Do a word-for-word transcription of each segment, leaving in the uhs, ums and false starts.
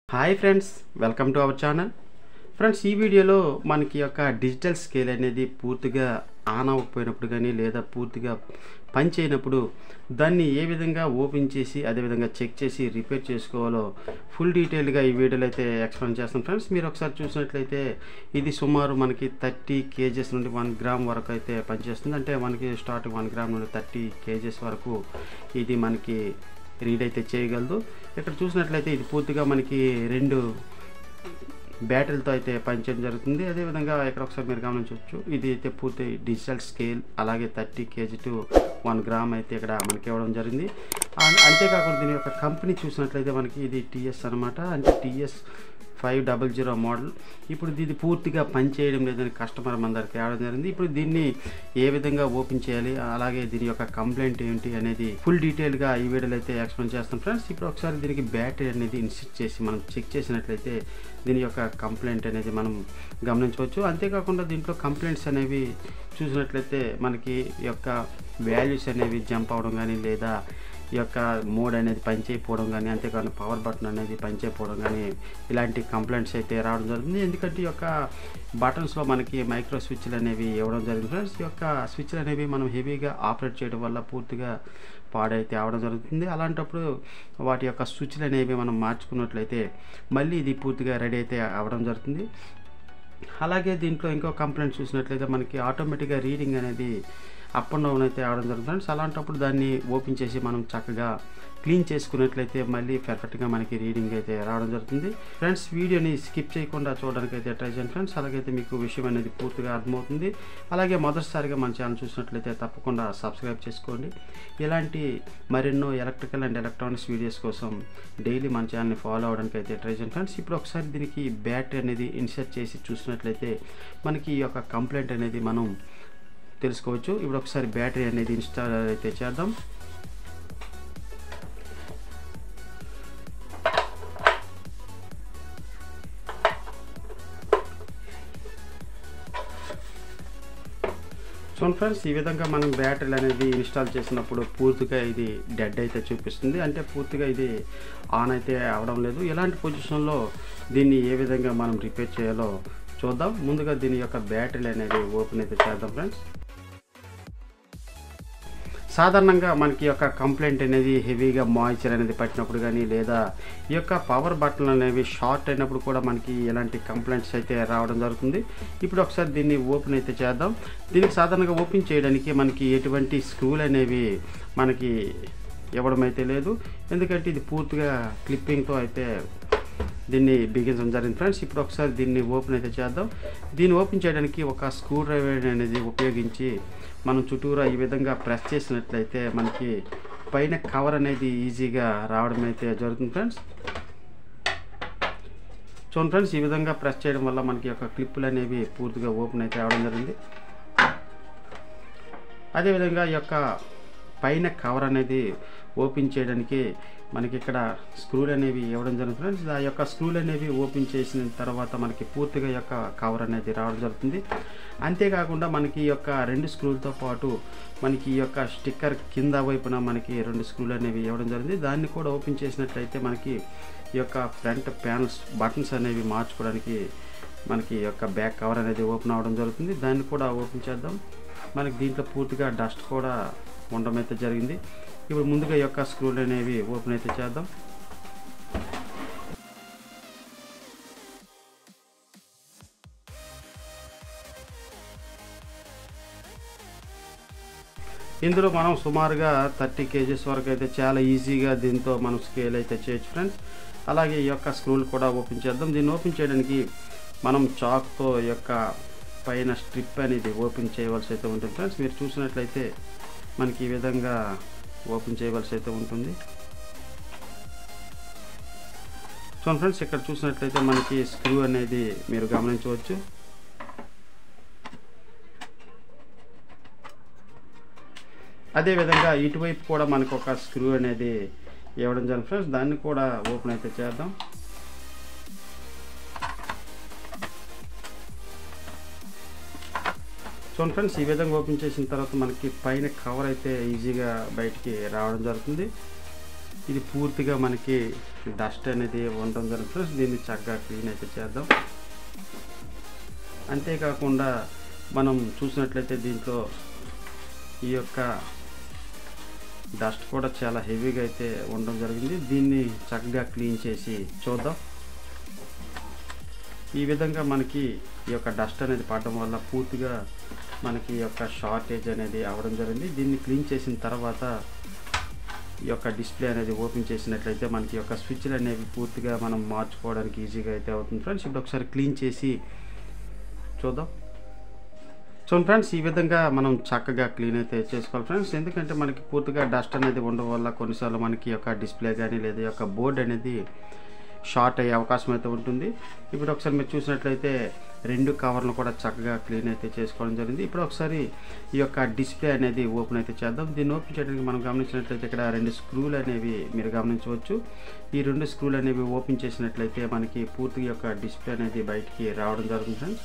Hi friends, welcome to our channel. Friends, ఈ వీడియోలో మనకి యొక్క డిజిటల్ స్కేల్ అనేది పూర్తిగా ఆన్ అవ్వకపోయినప్పుడు కానీ లేదా పూర్తిగా పని చేయనప్పుడు దాన్ని ఏ విధంగా ఓపెన్ చేసి అదేవిధంగా చెక్ చేసి రిపేర్ చేసుకోవాలో ఫుల్ డీటెయిల్గా ఈ వీడియోలో అయితే ఎక్స్ప్లెయిన్ చేస్తాం. ఫ్రెండ్స్, మీరు ఒకసారి చూసినట్లయితే ఇది సుమారు మనకి థర్టీ కేజెస్ నుండి వన్ గ్రామ్ వరకు అయితే పనిచేస్తుంది. అంటే మనకి స్టార్టింగ్ వన్ గ్రామ్ నుండి థర్టీ కేజెస్ వరకు ఇది మనకి రీడ్ అయితే చేయగలదు. ఇక్కడ చూసినట్లయితే ఇది పూర్తిగా మనకి రెండు బ్యాటరీలతో అయితే పనిచేయడం జరుగుతుంది. అదేవిధంగా ఇక్కడ ఒకసారి మీరు గమనించవచ్చు, ఇది అయితే పూర్తి డిజిటల్ స్కేల్, అలాగే thirty kg to one gram అయితే ఇక్కడ మనకి ఇవ్వడం జరిగింది. అంతేకాకుండా దీని యొక్క కంపెనీ చూసినట్లయితే మనకి ఇది టీఎస్ అనమాట, అంటే TS five double zero model. ఇప్పుడు ఇది పూర్తిగా పనిచేయడం లేదని కస్టమర్ మన దగ్గరికి రావడం జరిగింది. ఇప్పుడు దీన్ని ఏ విధంగా ఓపెన్ చేయాలి, అలాగే దీని యొక్క కంప్లైంట్ ఏంటి అనేది ఫుల్ డీటెయిల్గా ఈ వీడియోలో అయితే ఎక్స్ప్లెయిన్ చేస్తాం. ఫ్రెండ్స్, ఇప్పుడు ఒకసారి దీనికి బ్యాటరీ అనేది ఇన్స్టాల్ చేసి మనం చెక్ చేసినట్లయితే దీని యొక్క కంప్లైంట్ అనేది మనం గమనించవచ్చు. అంతేకాకుండా దీంట్లో కంప్లైంట్స్ అనేవి చూసినట్లయితే మనకి యొక్క వాల్యూస్ అనేవి జంప్ అవడం కానీ లేదా ఈ యొక్క మోడ్ అనేది పనిచేయకపోవడం కానీ, అంతేకాని పవర్ బటన్ అనేది పనిచేయకపోవడం కానీ ఇలాంటి కంప్లైంట్స్ అయితే రావడం జరుగుతుంది. ఎందుకంటే ఈ యొక్క బటన్స్లో మనకి మైక్రో స్విచ్లు అనేవి ఇవ్వడం జరిగింది. ఫ్రెండ్స్, ఈ యొక్క స్విచ్లు అనేవి మనం హెవీగా ఆపరేట్ చేయడం వల్ల పూర్తిగా పాడైతే అవడం జరుగుతుంది. అలాంటప్పుడు వాటి యొక్క స్విచ్లు అనేవి మనం మార్చుకున్నట్లయితే మళ్ళీ ఇది పూర్తిగా రెడీ అయితే అవ్వడం జరుగుతుంది. అలాగే దీంట్లో ఇంకో కంప్లైంట్ చూసినట్లయితే మనకి ఆటోమేటిక్గా రీడింగ్ అనేది అప్ అండ్ డౌన్ అయితే అవడం జరుగుతుంది. ఫ్రెండ్స్, అలాంటప్పుడు దాన్ని ఓపెన్ చేసి మనం చక్కగా క్లీన్ చేసుకున్నట్లయితే మళ్ళీ పర్ఫెక్ట్గా మనకి రీడింగ్ అయితే రావడం జరుగుతుంది. ఫ్రెండ్స్, వీడియోని స్కిప్ చేయకుండా చూడడానికి అయితే ట్రై చేయండి ఫ్రెండ్స్. అలాగైతే మీకు విషయం అనేది పూర్తిగా అర్థమవుతుంది. అలాగే మొదటిసారిగా మన ఛానల్ చూసినట్లయితే తప్పకుండా సబ్స్క్రైబ్ చేసుకోండి. ఇలాంటి మరెన్నో ఎలక్ట్రికల్ అండ్ ఎలక్ట్రానిక్స్ వీడియోస్ కోసం డైలీ మన ఛానల్ని ఫాలో అవడానికి అయితే ట్రై చేయండి ఫ్రెండ్స్. ఇప్పుడు ఒకసారి దీనికి బ్యాటరీ అనేది ఇన్సర్ట్ చేసి చూసినట్లయితే మనకి ఈ యొక్క కంప్లైంట్ అనేది మనం తెలుసుకోవచ్చు. ఇప్పుడు ఒకసారి బ్యాటరీ అనేది ఇన్స్టాల్ అయితే చేద్దాం. సో ఫ్రెండ్స్, ఈ విధంగా మనం బ్యాటరీలు అనేది ఇన్స్టాల్ చేసినప్పుడు పూర్తిగా ఇది డెడ్ అయితే చూపిస్తుంది, అంటే పూర్తిగా ఇది ఆన్ అయితే అవడం లేదు. ఇలాంటి పొజిషన్లో దీన్ని ఏ విధంగా మనం రిపేర్ చేయాలో చూద్దాం. ముందుగా దీని యొక్క బ్యాటరీలు అనేది ఓపెన్ అయితే చేద్దాం. ఫ్రెండ్స్, సాధారణంగా మనకి యొక్క కంప్లైంట్ అనేది హెవీగా మాయిశ్చర్ అనేది పట్టినప్పుడు కానీ లేదా ఈ యొక్క పవర్ బటన్లు అనేవి షార్ట్ అయినప్పుడు కూడా మనకి ఇలాంటి కంప్లైంట్స్ అయితే రావడం జరుగుతుంది. ఇప్పుడు ఒకసారి దీన్ని ఓపెన్ అయితే చేద్దాం. దీనికి సాధారణంగా ఓపెన్ చేయడానికి మనకి ఎటువంటి స్క్రూలు అనేవి మనకి ఇవ్వడం అయితే లేదు, ఎందుకంటే ఇది పూర్తిగా క్లిప్పింగ్తో అయితే దీన్ని బిగించడం జరిగింది. ఫ్రెండ్స్, ఇప్పుడు ఒకసారి దీన్ని ఓపెన్ అయితే చేద్దాం. దీన్ని ఓపెన్ చేయడానికి ఒక స్క్రూ డ్రైవర్ అనేది ఉపయోగించి మనం చుట్టూరా ఈ విధంగా ప్రెస్ చేసినట్లయితే మనకి పైన కవర్ అనేది ఈజీగా రావడం అయితే జరుగుతుంది. ఫ్రెండ్స్, చూడండి ఫ్రెండ్స్, ఈ విధంగా ప్రెస్ చేయడం వల్ల మనకి యొక్క క్లిప్పులు అనేవి పూర్తిగా ఓపెన్ అయితే రావడం జరిగింది. అదేవిధంగా ఈ యొక్క పైన కవర్ అనేది ఓపెన్ చేయడానికి మనకి ఇక్కడ స్క్రూలు అనేవి ఇవ్వడం జరుగుతుంది. ఫ్రెండ్స్, ఆ యొక్క స్క్రూలు అనేవి ఓపెన్ చేసిన తర్వాత మనకి పూర్తిగా యొక్క కవర్ అనేది రావడం జరుగుతుంది. అంతేకాకుండా మనకి ఈ యొక్క రెండు స్క్రూలతో పాటు మనకి ఈ యొక్క స్టిక్కర్ కింద వైపున మనకి రెండు స్క్రూలు అనేవి ఇవ్వడం జరిగింది. దాన్ని కూడా ఓపెన్ చేసినట్లయితే మనకి ఈ యొక్క ఫ్రంట్ ప్యానల్స్ బటన్స్ అనేవి మార్చుకోవడానికి మనకి ఈ యొక్క బ్యాక్ కవర్ అనేది ఓపెన్ అవ్వడం జరుగుతుంది. దాన్ని కూడా ఓపెన్ చేద్దాం. మనకి దీంట్లో పూర్తిగా డస్ట్ కూడా ఉండడం అయితే జరిగింది. ఇప్పుడు ముందుగా ఈ యొక్క స్క్రూలు అనేవి ఓపెన్ అయితే చేద్దాం. ఇందులో మనం సుమారుగా థర్టీ కేజీస్ వరకు అయితే చాలా ఈజీగా దీంతో మనం స్కేల్ అయితే చేయొచ్చు. ఫ్రెండ్స్, అలాగే ఈ యొక్క స్క్రూలు కూడా ఓపెన్ చేద్దాం. దీన్ని ఓపెన్ చేయడానికి మనం చాక్తో ఈ యొక్క పైన స్ట్రిప్ అనేది ఓపెన్ చేయవలసి అయితే ఉంటుంది. ఫ్రెండ్స్, మీరు చూసినట్లయితే మనకి ఈ విధంగా ఓపెన్ చేయవలసి అయితే ఉంటుంది. చూడండి ఫ్రెండ్స్, ఇక్కడ చూసినట్లయితే మనకి స్క్రూ అనేది మీరు గమనించవచ్చు. అదేవిధంగా ఇటువైపు కూడా మనకు ఒక స్క్రూ అనేది ఇవ్వడం జరిగింది. ఫ్రెండ్స్, దాన్ని కూడా ఓపెన్ అయితే చేద్దాం. చూడండి ఫ్రెండ్స్, ఈ విధంగా ఓపెన్ చేసిన తర్వాత మనకి పైన కవర్ అయితే ఈజీగా బయటికి రావడం జరుగుతుంది. ఇది పూర్తిగా మనకి డస్ట్ అనేది ఉండడం జరుగుతుంది. దీన్ని చక్కగా క్లీన్ అయితే చేద్దాం. అంతేకాకుండా మనం చూసినట్లయితే దీంట్లో ఈ యొక్క డస్ట్ కూడా చాలా హెవీగా అయితే ఉండడం జరిగింది. దీన్ని చక్కగా క్లీన్ చేసి చూద్దాం. ఈ విధంగా మనకి ఈ యొక్క డస్ట్ అనేది పడడం వల్ల పూర్తిగా మనకి ఈ యొక్క షార్టేజ్ అనేది అవ్వడం జరిగింది. దీన్ని క్లీన్ చేసిన తర్వాత ఈ యొక్క డిస్ప్లే అనేది ఓపెన్ చేసినట్లయితే మనకి యొక్క స్విచ్లు అనేవి పూర్తిగా మనం మార్చుకోవడానికి ఈజీగా అయితే అవుతుంది ఫ్రెండ్స్. ఇప్పుడు ఒకసారి క్లీన్ చేసి చూద్దాం. సో ఫ్రెండ్స్, ఈ విధంగా మనం చక్కగా క్లీన్ అయితే చేసుకోవాలి ఫ్రెండ్స్. ఎందుకంటే మనకి పూర్తిగా డస్ట్ అనేది ఉండడం వల్ల కొన్నిసార్లు మనకి యొక్క డిస్ప్లే కానీ లేదా యొక్క బోర్డ్ అనేది షార్ట్ అయ్యే అవకాశం అయితే ఉంటుంది. ఇప్పుడు ఒకసారి మీరు చూసినట్లయితే రెండు కవర్లు కూడా చక్కగా క్లీన్ అయితే చేసుకోవడం జరిగింది. ఇప్పుడు ఒకసారి ఈ యొక్క డిస్ప్లే అనేది ఓపెన్ అయితే చేద్దాం. దీన్ని ఓపెన్ చేయడానికి మనం గమనించినట్లయితే ఇక్కడ రెండు స్క్రూలు అనేవి మీరు గమనించవచ్చు. ఈ రెండు స్క్రూలు అనేవి ఓపెన్ చేసినట్లయితే మనకి పూర్తిగా యొక్క డిస్ప్లే అనేది బయటికి రావడం జరుగుతుంది ఫ్రెండ్స్.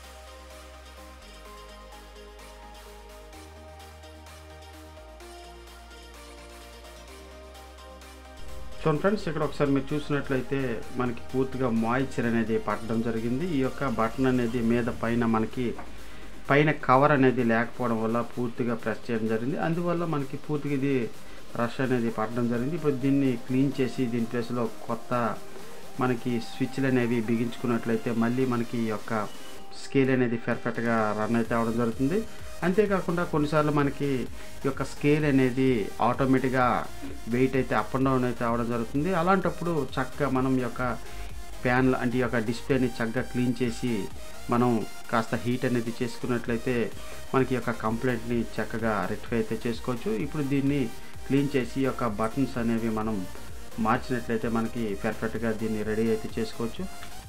చూడండి ఫ్రెండ్స్, ఇక్కడ ఒకసారి మీరు చూసినట్లయితే మనకి పూర్తిగా మాయిశ్చర్ అనేది పట్టడం జరిగింది. ఈ యొక్క బటన్ అనేది మీద పైన మనకి పైన కవర్ అనేది లేకపోవడం వల్ల పూర్తిగా ప్రెస్ చేయడం జరిగింది. అందువల్ల మనకి పూర్తిగా ఇది రష్ అనేది పట్టడం జరిగింది. ఇప్పుడు దీన్ని క్లీన్ చేసి దీని ప్లేస్లో కొత్త మనకి స్విచ్లు అనేవి బిగించుకున్నట్లయితే మళ్ళీ మనకి ఈ యొక్క స్కేల్ అనేది పర్ఫెక్ట్గా రన్ అయితే అవడం జరుగుతుంది. అంతేకాకుండా కొన్నిసార్లు మనకి ఈ యొక్క స్కేల్ అనేది ఆటోమేటిక్గా వెయిట్ అయితే అప్ అండ్ డౌన్ అయితే అవడం జరుగుతుంది. అలాంటప్పుడు చక్కగా మనం ఈ యొక్క ప్యాన్ అంటే ఈ యొక్క డిస్ప్లేని చక్కగా క్లీన్ చేసి మనం కాస్త హీట్ అనేది చేసుకున్నట్లయితే మనకి యొక్క కంప్లైంట్ని చక్కగా రెక్టిఫై అయితే చేసుకోవచ్చు. ఇప్పుడు దీన్ని క్లీన్ చేసి ఈ యొక్క బటన్స్ అనేవి మనం మార్చినట్లయితే మనకి పర్ఫెక్ట్గా దీన్ని రెడీ అయితే చేసుకోవచ్చు.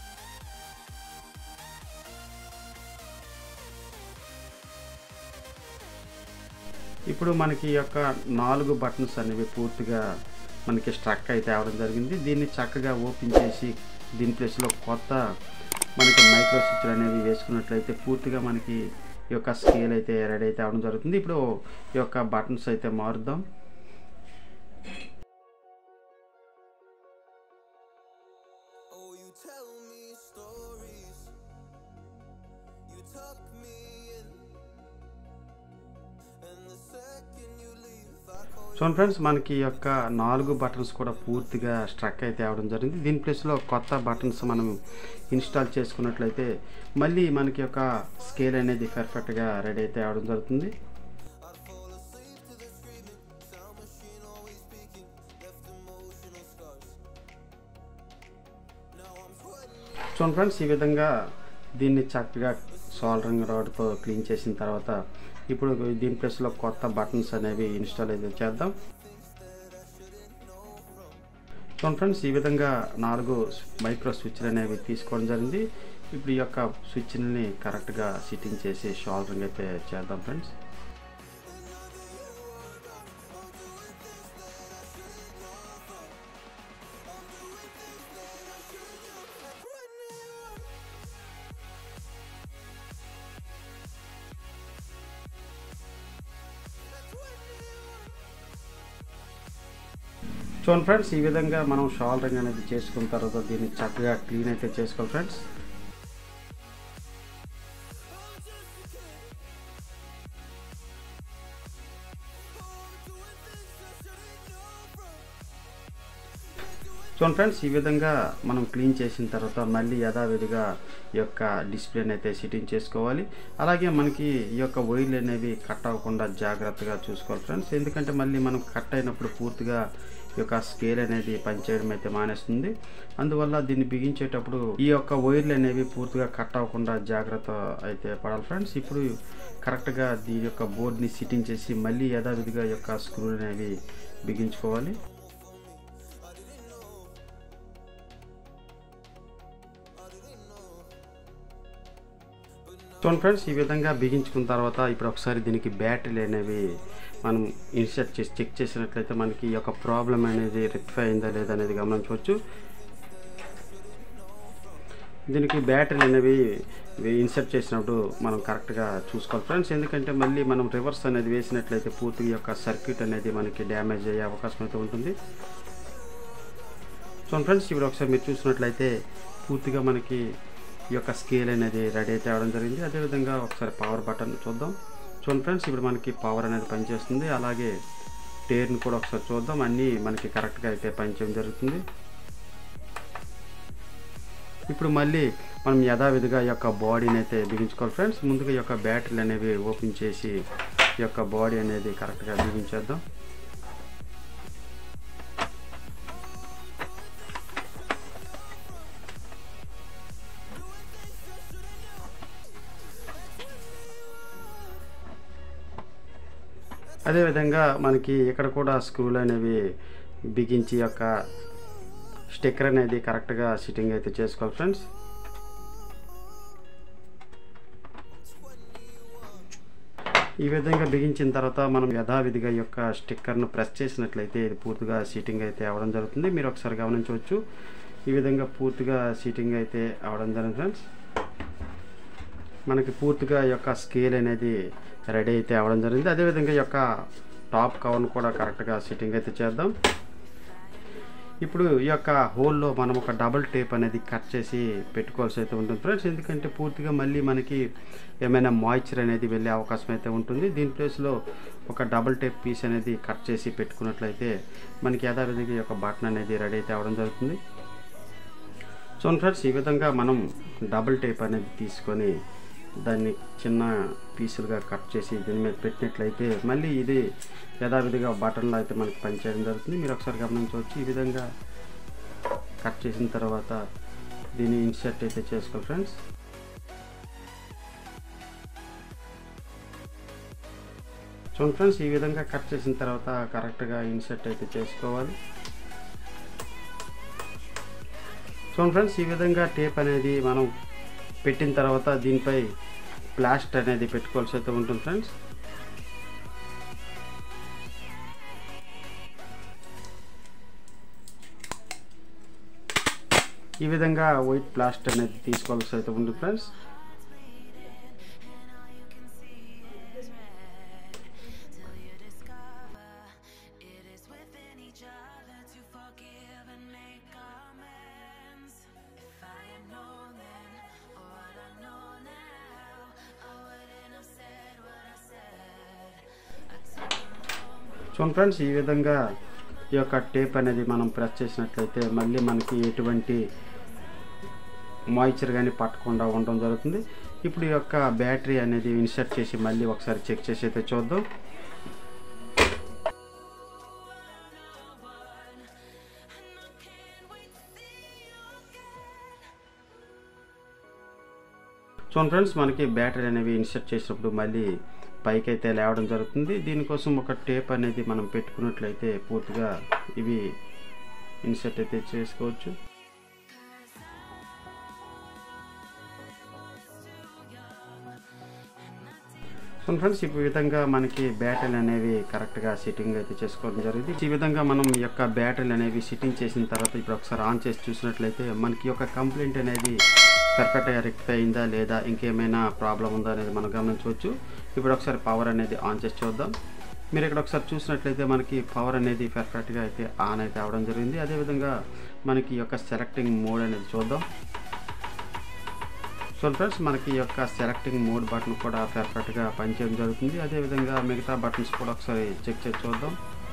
ఇప్పుడు మనకి ఈ యొక్క నాలుగు బటన్స్ అనేవి పూర్తిగా మనకి స్ట్రక్ అయితే అవడం జరిగింది. దీన్ని చక్కగా ఓపెన్ చేసి దీని ప్లేస్లో కొత్త మనకి మైక్రో స్విచ్లు అనేవి వేసుకున్నట్లయితే పూర్తిగా మనకి ఈ యొక్క స్కేల్ అయితే రెడీ అయితే అవడం జరుగుతుంది. ఇప్పుడు ఈ యొక్క బటన్స్ అయితే మారుద్దాం. చూడండి ఫ్రెండ్స్, మనకి ఈ యొక్క నాలుగు బటన్స్ కూడా పూర్తిగా స్ట్రక్ అయితే అవడం జరిగింది. దీని ప్లేస్లో కొత్త బటన్స్ మనం ఇన్స్టాల్ చేసుకున్నట్లయితే మళ్ళీ మనకి యొక్క స్కేల్ అనేది పర్ఫెక్ట్గా రెడీ అయితే అవడం జరుగుతుంది. చూడండి ఫ్రెండ్స్, ఈ విధంగా దీన్ని చక్కగా సోల్డరింగ్ రాడ్తో క్లీన్ చేసిన తర్వాత ఇప్పుడు దీని ప్లేస్లో కొత్త బటన్స్ అనేవి ఇన్స్టాల్ అయితే చేద్దాం. చూడండి ఫ్రెండ్స్, ఈ విధంగా నాలుగు మైక్రో స్విచ్లు అనేవి తీసుకోవడం జరిగింది. ఇప్పుడు ఈ యొక్క స్విచ్ని కరెక్ట్గా సిట్టింగ్ చేసి సోల్డరింగ్ అయితే చేద్దాం ఫ్రెండ్స్. చూడండి ఫ్రెండ్స్, ఈ విధంగా మనం సోల్డరింగ్ అనేది చేసుకున్న తర్వాత దీన్ని చక్కగా క్లీన్ అయితే చేసుకోవాలి ఫ్రెండ్స్. చూడండి ఫ్రెండ్స్, ఈ విధంగా మనం క్లీన్ చేసిన తర్వాత మళ్ళీ యథావిధిగా ఈ యొక్క డిస్ప్లేని అయితే సిట్టింగ్ చేసుకోవాలి. అలాగే మనకి ఈ యొక్క వైర్లు అనేవి కట్ అవ్వకుండా జాగ్రత్తగా చూసుకోవాలి ఫ్రెండ్స్. ఎందుకంటే మళ్ళీ మనం కట్ అయినప్పుడు పూర్తిగా ఈ యొక్క స్కేల్ అనేది పనిచేయడం అయితే మానేస్తుంది. అందువల్ల దీన్ని బిగించేటప్పుడు ఈ యొక్క వైర్లు అనేవి పూర్తిగా కట్ అవ్వకుండా జాగ్రత్త అయితే పడాలి ఫ్రెండ్స్. ఇప్పుడు కరెక్ట్గా దీని యొక్క బోర్డ్ని సిట్టింగ్ చేసి మళ్ళీ యథావిధిగా ఈ యొక్క స్క్రూలు అనేవి బిగించుకోవాలి. చూడండి ఫ్రెండ్స్, ఈ విధంగా బిగించుకున్న తర్వాత ఇప్పుడు ఒకసారి దీనికి బ్యాటరీలు అనేవి మనం ఇన్సర్ట్ చేసి చెక్ చేసినట్లయితే మనకి ఈ యొక్క ప్రాబ్లం అనేది రెక్టిఫై అయిందా లేదా అనేది గమనించవచ్చు. దీనికి బ్యాటరీలు అనేవి ఇన్సర్ట్ చేసినప్పుడు మనం కరెక్ట్గా చూసుకోవాలి ఫ్రెండ్స్. ఎందుకంటే మళ్ళీ మనం రివర్స్ అనేది వేసినట్లయితే పూర్తిగా యొక్క సర్క్యూట్ అనేది మనకి డ్యామేజ్ అయ్యే అవకాశం అయితే ఉంటుంది. సో ఫ్రెండ్స్ ఇప్పుడు ఒకసారి మీరు చూసినట్లయితే పూర్తిగా మనకి ఈ యొక్క స్కేల్ అనేది రెడీ అయితే అవడం జరిగింది. అదేవిధంగా ఒకసారి పవర్ బటన్ చూద్దాం. చూడండి ఫ్రెండ్స్, ఇప్పుడు మనకి పవర్ అనేది పనిచేస్తుంది. అలాగే టేర్ని కూడా ఒకసారి చూద్దాం. అన్నీ మనకి కరెక్ట్గా అయితే పనిచేయడం జరుగుతుంది. ఇప్పుడు మళ్ళీ మనం యథావిధిగా ఈ యొక్క బాడీని అయితే బిగించుకోవాలి ఫ్రెండ్స్. ముందుగా ఈ యొక్క బ్యాటరీలు అనేవి ఓపెన్ చేసి ఈ యొక్క బాడీ అనేది కరెక్ట్గా బిగించేద్దాం. అదేవిధంగా మనకి ఇక్కడ కూడా స్క్రూలు అనేవి బిగించి యొక్క స్టిక్కర్ అనేది కరెక్ట్గా సిట్టింగ్ అయితే చేసుకోవాలి ఫ్రెండ్స్. ఈ విధంగా బిగించిన తర్వాత మనం యథావిధిగా ఈ యొక్క స్టిక్కర్ను ప్రెస్ చేసినట్లయితే ఇది పూర్తిగా సీటింగ్ అయితే అవ్వడం జరుగుతుంది. మీరు ఒకసారి గమనించవచ్చు, ఈ విధంగా పూర్తిగా సీటింగ్ అయితే అవ్వడం జరుగుతుంది ఫ్రెండ్స్. మనకి పూర్తిగా ఈ యొక్క స్కేల్ అనేది రెడీ అయితే అవ్వడం జరిగింది. అదేవిధంగా ఈ యొక్క టాప్ కవర్ను కూడా కరెక్ట్గా సిట్టింగ్ అయితే చేద్దాం. ఇప్పుడు ఈ యొక్క హోల్లో మనం ఒక డబుల్ టేప్ అనేది కట్ చేసి పెట్టుకోవాల్సి అయితే ఉంటుంది ఫ్రెండ్స్. ఎందుకంటే పూర్తిగా మళ్ళీ మనకి ఏమైనా మాయిశ్చర్ అనేది వెళ్ళే అవకాశం అయితే ఉంటుంది. దీని ప్లేస్లో ఒక డబుల్ టేప్ పీస్ అనేది కట్ చేసి పెట్టుకున్నట్లయితే మనకి యథావిధిగా ఈ యొక్క బటన్ అనేది రెడీ అయితే అవ్వడం జరుగుతుంది. సో ఫ్రెండ్స్, ఈ విధంగా మనం డబుల్ టేప్ అనేది తీసుకొని దాన్ని చిన్న పీసులుగా కట్ చేసి దీని మీద పెట్టినట్లయితే మళ్ళీ ఇది యథావిధిగా బటన్లో అయితే మనకి పనిచేయడం జరుగుతుంది. మీరు ఒకసారి గమనించవచ్చు. ఈ విధంగా కట్ చేసిన తర్వాత దీన్ని ఇన్సర్ట్ అయితే చేసుకోవాలి ఫ్రెండ్స్. చూడండి ఫ్రెండ్స్, ఈ విధంగా కట్ చేసిన తర్వాత కరెక్ట్గా ఇన్సర్ట్ అయితే చేసుకోవాలి. చూడండి ఫ్రెండ్స్, ఈ విధంగా టేప్ అనేది మనం పెట్టిన తర్వాత దీనిపై ప్లాస్టర్ అనేది పెట్టుకోవాల్సి అయితే ఉంటుంది ఫ్రెండ్స్. ఈ విధంగా వైట్ ప్లాస్టర్ అనేది తీసుకోవాల్సి అయితే ఉంటుంది ఫ్రెండ్స్. చూడండి ఫ్రెండ్స్, ఈ విధంగా ఈ యొక్క టేప్ అనేది మనం ప్రెస్ చేసినట్లయితే మళ్ళీ మనకి ఎటువంటి మాయిశ్చర్ కానీ పట్టకుండా ఉండడం జరుగుతుంది. ఇప్పుడు ఈ యొక్క బ్యాటరీ అనేది ఇన్సర్ట్ చేసి మళ్ళీ ఒకసారి చెక్ చేసి అయితే చూద్దాం. చూడండి ఫ్రెండ్స్, మనకి బ్యాటరీ అనేవి ఇన్సర్ట్ చేసినప్పుడు మళ్ళీ పైకి అయితే లేవడం జరుగుతుంది. దీనికోసం ఒక టేప్ అనేది మనం పెట్టుకున్నట్లయితే పూర్తిగా ఇవి ఇన్సర్ట్ అయితే చేసుకోవచ్చు. సో ఫ్రెండ్స్, ఈ విధంగా మనకి బ్యాటరీలు అనేవి కరెక్ట్గా సిట్టింగ్ అయితే చేసుకోవడం జరిగింది. ఈ విధంగా మనం ఈ యొక్క బ్యాటరీలు అనేవి సిట్టింగ్ చేసిన తర్వాత ఇప్పుడు ఒకసారి ఆన్ చేసి చూసినట్లయితే మనకి యొక్క కంప్లైంట్ అనేది పర్ఫెక్ట్గా రెక్టిఫై అయిందా లేదా ఇంకేమైనా ప్రాబ్లం ఉందా అనేది మనం గమనించవచ్చు. ఇప్పుడు ఒకసారి పవర్ అనేది ఆన్ చేసి చూద్దాం. మీరు ఇక్కడ ఒకసారి చూసినట్లయితే మనకి పవర్ అనేది పర్ఫెక్ట్గా అయితే ఆన్ అయితే అవడం జరిగింది. అదేవిధంగా మనకి యొక్క సెలెక్టింగ్ మోడ్ అనేది చూద్దాం. సో ఫ్రెండ్స్, మనకి యొక్క సెలెక్టింగ్ మోడ్ బటన్ కూడా పర్ఫెక్ట్గా పనిచేయడం జరుగుతుంది. అదేవిధంగా మిగతా బటన్స్ కూడా ఒకసారి చెక్ చేసి చూద్దాం.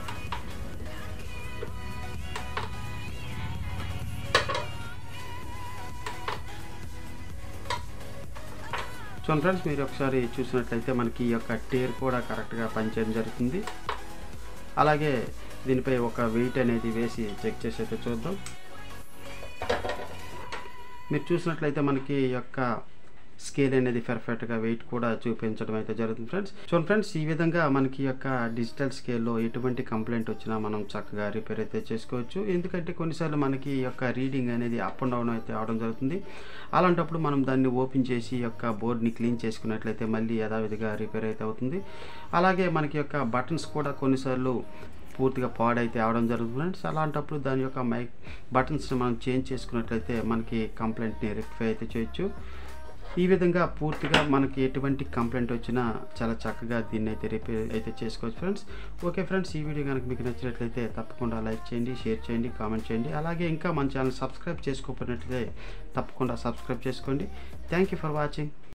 చూడండి ఫ్రెండ్స్, మీరు ఒకసారి చూసినట్లయితే మనకి ఈ యొక్క టేర్ కూడా కరెక్ట్గా పనిచేయడం జరుగుతుంది. అలాగే దీనిపై ఒక వెయిట్ అనేది వేసి చెక్ చేసి అయితే చూద్దాం. మీరు చూసినట్లయితే మనకి ఈ యొక్క స్కేల్ అనేది పర్ఫెక్ట్గా వెయిట్ కూడా చూపించడం అయితే జరుగుతుంది ఫ్రెండ్స్. చూడండి ఫ్రెండ్స్, ఈ విధంగా మనకి యొక్క డిజిటల్ స్కేల్లో ఎటువంటి కంప్లైంట్ వచ్చినా మనం చక్కగా రిపేర్ అయితే చేసుకోవచ్చు. ఎందుకంటే కొన్నిసార్లు మనకి ఈ యొక్క రీడింగ్ అనేది అప్ అండ్ డౌన్ అయితే అవడం జరుగుతుంది. అలాంటప్పుడు మనం దాన్ని ఓపెన్ చేసి ఈ యొక్క బోర్డ్ని క్లీన్ చేసుకున్నట్లయితే మళ్ళీ యథావిధిగా రిపేర్ అయితే అవుతుంది. అలాగే మనకి యొక్క బటన్స్ కూడా కొన్నిసార్లు పూర్తిగా పాడైతే అవడం జరుగుతుంది ఫ్రెండ్స్. అలాంటప్పుడు దాని యొక్క మైక్ బటన్స్ని మనం చేంజ్ చేసుకున్నట్లయితే మనకి కంప్లైంట్ని రెక్టిఫై అయితే చేయొచ్చు. ఈ విధంగా పూర్తిగా మనకి ఎటువంటి కంప్లైంట్ వచ్చినా చాలా చక్కగా దీన్ని అయితే రిపేర్ అయితే చేసుకోవచ్చు ఫ్రెండ్స్. ఓకే ఫ్రెండ్స్, ఈ వీడియో కనుక మీకు నచ్చినట్లయితే తప్పకుండా లైక్ చేయండి, షేర్ చేయండి, కామెంట్ చేయండి. అలాగే ఇంకా మన ఛానల్ సబ్స్క్రైబ్ చేసుకోకపోయినట్లయితే తప్పకుండా సబ్స్క్రైబ్ చేసుకోండి. Thank you for watching.